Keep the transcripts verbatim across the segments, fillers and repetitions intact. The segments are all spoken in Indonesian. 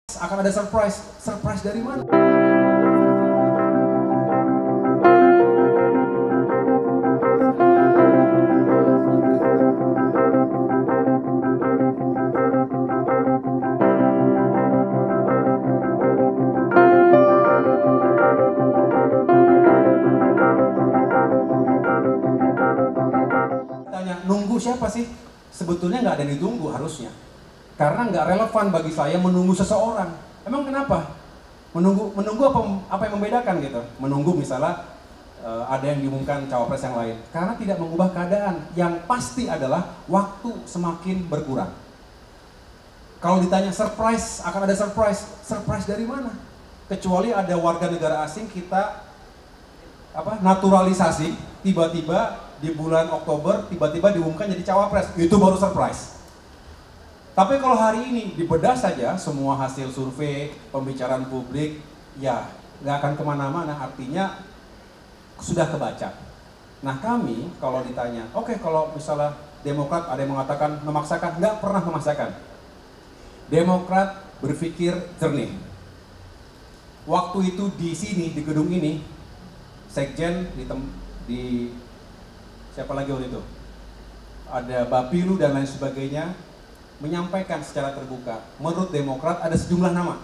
Akan ada surprise. Surprise dari mana? Tanya, nunggu siapa sih? Sebetulnya nggak ada yang ditunggu harusnya. Karena nggak relevan bagi saya menunggu seseorang. Emang kenapa? Menunggu menunggu apa apa yang membedakan gitu? Menunggu misalnya uh, ada yang diumumkan cawapres yang lain. Karena tidak mengubah keadaan. Yang pasti adalah waktu semakin berkurang. Kalau ditanya surprise, akan ada surprise. Surprise dari mana? Kecuali ada warga negara asing kita apa naturalisasi, tiba-tiba di bulan Oktober tiba-tiba diumumkan jadi cawapres. Itu baru surprise. Tapi kalau hari ini dibedah saja semua hasil survei, pembicaraan publik, ya nggak akan kemana-mana, artinya sudah kebaca. Nah kami kalau ditanya, oke okay, kalau misalnya Demokrat ada yang mengatakan memaksakan, nggak pernah memaksakan. Demokrat berpikir jernih. Waktu itu di sini, di gedung ini, Sekjen di, tem di siapa lagi waktu itu? Ada Bapilu dan lain sebagainya, menyampaikan secara terbuka, menurut Demokrat ada sejumlah nama.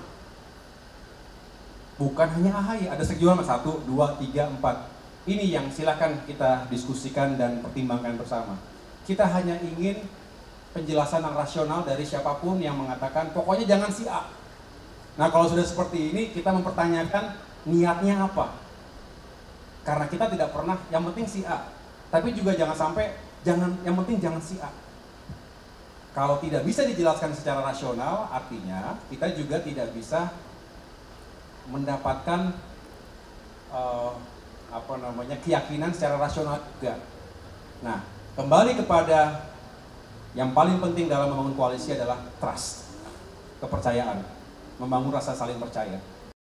Bukan hanya A H Y, ada sejumlah nama, satu, dua, tiga, empat. Ini yang silakan kita diskusikan dan pertimbangkan bersama. Kita hanya ingin penjelasan yang rasional dari siapapun yang mengatakan, pokoknya jangan si A. Nah kalau sudah seperti ini, kita mempertanyakan niatnya apa. Karena kita tidak pernah, yang penting si A. Tapi juga jangan sampai, jangan yang penting jangan si A. Kalau tidak bisa dijelaskan secara rasional, artinya kita juga tidak bisa mendapatkan uh, apa namanya keyakinan secara rasional juga. Nah, kembali kepada yang paling penting dalam membangun koalisi adalah trust, kepercayaan, membangun rasa saling percaya.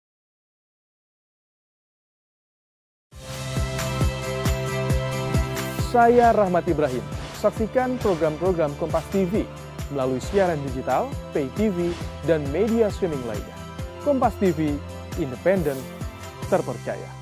Saya Rahmat Ibrahim. Saksikan program-program Kompas T V melalui siaran digital, pay T V, dan media streaming lainnya. Kompas T V, independen, terpercaya.